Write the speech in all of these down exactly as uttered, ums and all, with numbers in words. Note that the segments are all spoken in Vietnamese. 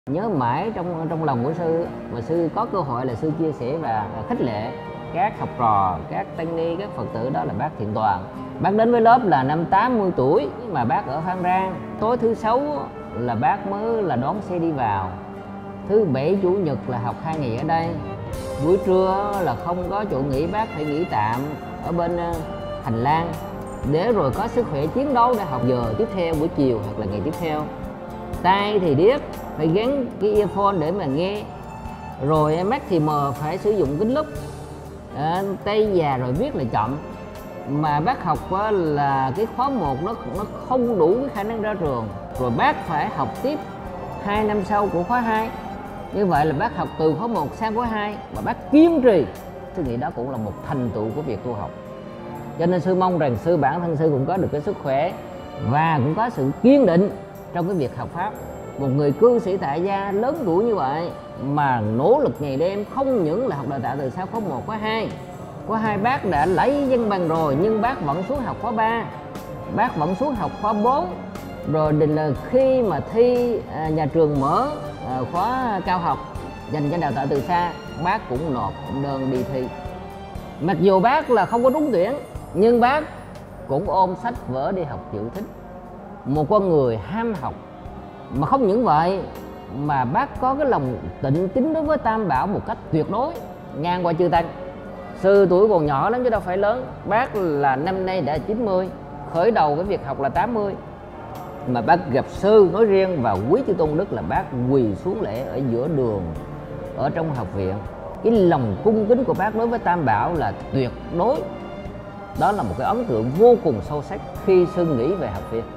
Nhớ mãi trong trong lòng của sư, mà sư có cơ hội là sư chia sẻ và khích lệ các học trò, các tăng ni, các Phật tử, đó là bác Thiện Toàn. Bác đến với lớp là năm tám mươi tuổi, mà bác ở Phan Rang. Tối thứ sáu là bác mới là đón xe đi vào. Thứ bảy chủ nhật là học hai ngày ở đây. Buổi trưa là không có chỗ nghỉ, bác phải nghỉ tạm ở bên hành lang để rồi có sức khỏe chiến đấu để học giờ tiếp theo, buổi chiều hoặc là ngày tiếp theo. Tai thì điếc, phải gắn cái earphone để mà nghe. Rồi mắt thì mờ, phải sử dụng kính lúp. À, tay già rồi viết là chậm. Mà bác học là cái khóa một nó nó không đủ cái khả năng ra trường. Rồi bác phải học tiếp hai năm sau của khóa hai. Như vậy là bác học từ khóa một sang khóa hai mà bác kiên trì. Tôi nghĩ đó cũng là một thành tựu của việc tu học. Cho nên sư mong rằng sư bản thân sư cũng có được cái sức khỏe và cũng có sự kiên định trong cái việc học pháp. Một người cư sĩ tại gia lớn tuổi như vậy mà nỗ lực ngày đêm, không những là học đào tạo từ sau khóa một, khóa hai. Khóa hai bác đã lấy văn bằng rồi, nhưng bác vẫn xuống học khóa ba, bác vẫn xuống học khóa bốn. Rồi định là khi mà thi à, nhà trường mở à, khóa cao học dành cho đào tạo từ xa, bác cũng nộp đơn đi thi. Mặc dù bác là không có trúng tuyển, nhưng bác cũng ôm sách vở đi học chữ thích. Một con người ham học. Mà không những vậy mà bác có cái lòng tịnh kính đối với Tam Bảo một cách tuyệt đối, ngang qua chư Tăng. Sư tuổi còn nhỏ lắm chứ đâu phải lớn. Bác là năm nay đã chín mươi, khởi đầu cái việc học là tám mươi. Mà bác gặp sư nói riêng và quý chư Tôn Đức là bác quỳ xuống lễ ở giữa đường, ở trong học viện. Cái lòng cung kính của bác đối với Tam Bảo là tuyệt đối. Đó là một cái ấn tượng vô cùng sâu sắc khi sư nghĩ về học viện.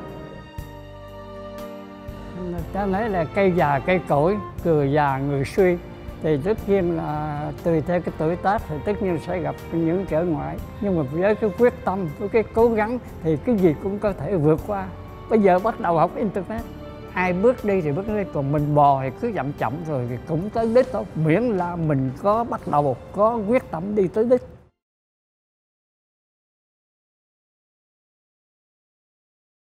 Ta nói là cây già cây cỗi, người già người suy, thì tất nhiên là tùy theo cái tuổi tác thì tất nhiên sẽ gặp những trở ngại. Nhưng mà với cái quyết tâm, với cái cố gắng thì cái gì cũng có thể vượt qua. Bây giờ bắt đầu học Internet, ai bước đi thì bước đi, còn mình bò thì cứ chậm chậm rồi thì cũng tới đích thôi. Miễn là mình có bắt đầu, có quyết tâm đi tới đích.